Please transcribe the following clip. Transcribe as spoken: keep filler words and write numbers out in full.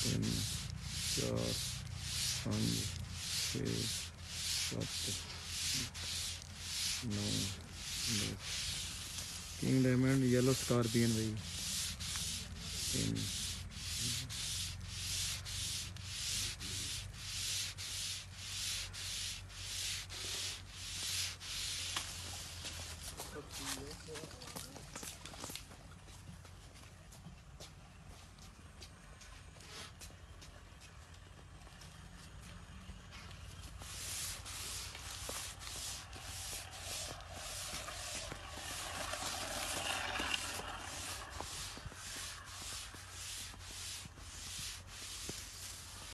तीन चार पाँच छः सत्त नौ दस। किंग डायमंड येलो स्कॉर्पियन भाई तीन